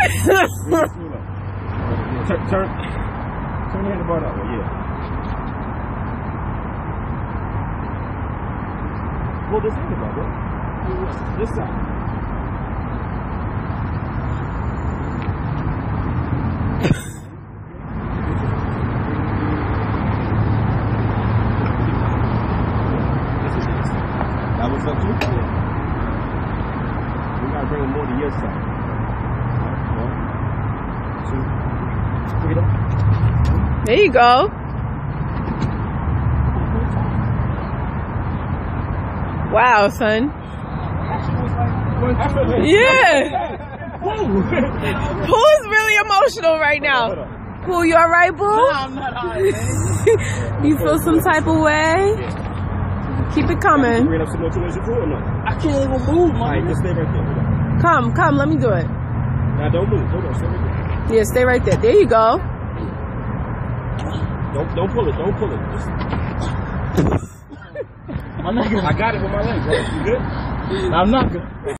Turn the handlebar that way, yeah. Well, this handlebar, bro. This side. That was up too? Yeah. We gotta bring them more to your side. 1, 2, 3. There you go. Wow, son. Yeah. Pooh's really emotional right now. Pooh, you alright, Boo? No, I'm not alright. You feel some type of way? Keep it coming. Bring up some more towards your foot or no? I can't even move, man. Alright, just stay right there. Come, let me do it. Now don't move. Hold on, stay right there. Yeah, stay right there. There you go. Don't pull it. Don't pull it. Just... I'm not gonna. I got it with my leg, bro. You good? I'm not good.